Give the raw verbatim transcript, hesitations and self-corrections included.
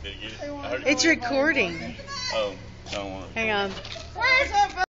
Did you get it? It's recording. Oh, I don't want to. Hang on.